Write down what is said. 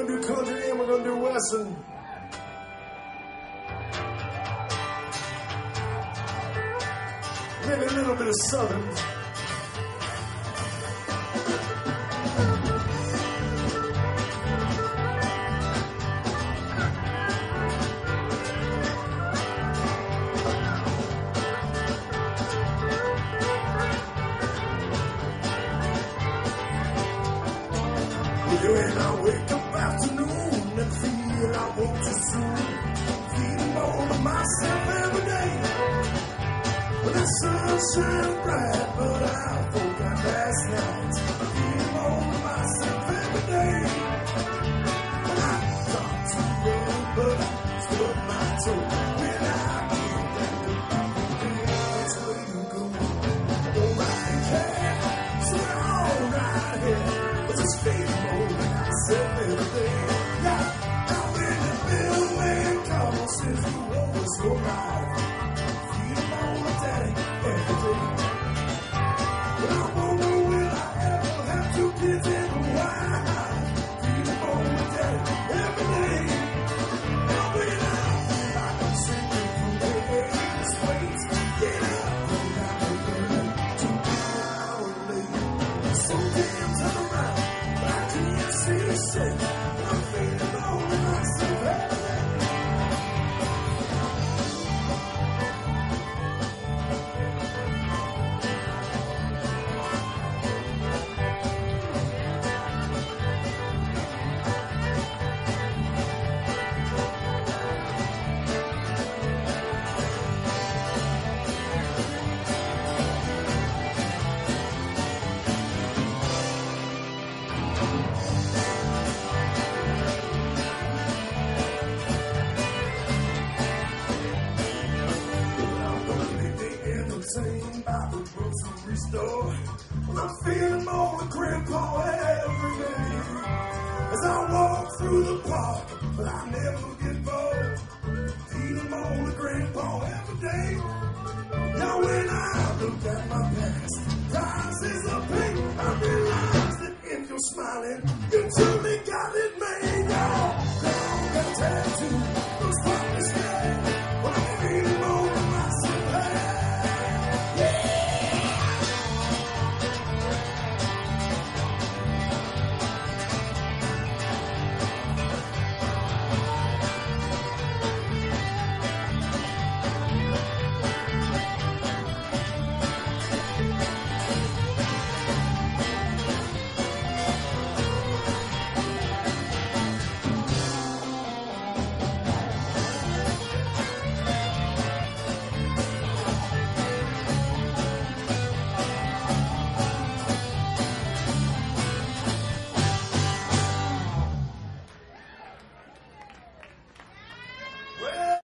gonna do country and we're gonna do western. Maybe a little bit of southern. When I wake up afternoon and feel I want to soon, feeding more to myself every day. Well, the sun shines bright, but I forgot last night. Feeding more to myself every day. Well, I thought to run, but I stubbed my toe. When I get back, that's where you go. Don't ride care, so all right here. But just feeding more to myself every day. Yeah, now when the middleman comes, says you always go right. Daddy, every day. But I wonder will I ever have 2 kids and why? Feed them on my daddy every day. Now when I feel like I'm sinking through the days, wait, get up, go down the road, 2 hours late. Sometimes I'm around, but I can't see the shit. I'm feeling lonely myself every day. Store. Well, I'm feeling more like Grandpa every day. As I walk through the park, but I never get bored. Feeling more like Grandpa every day. Now when I look at my past, prices of pain, I realize that if you're smiling, you're too